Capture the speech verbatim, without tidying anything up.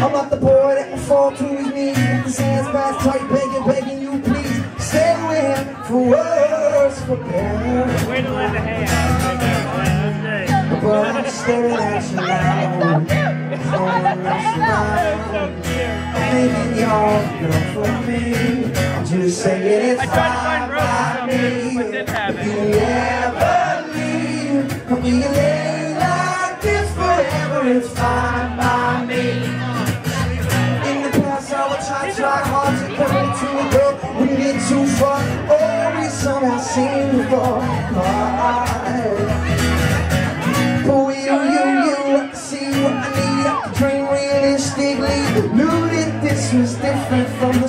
I'm not the boy that will fall to his knees with his hands past tight, begging, begging you please stay with him for worse, for better. Way to lend a hand. But I'm staring at you now. Staring at you now. Maybe you're good for me. I'm just saying it's fine by me. If you ever leave, I'll be laying like this forever. It's fine by me. In the past, I would try, try hard to come into a girl. We get too far, oh, we somehow seem to fall apart. But you, you, you, I see what I need. I can dream realistically. Knew that this was different from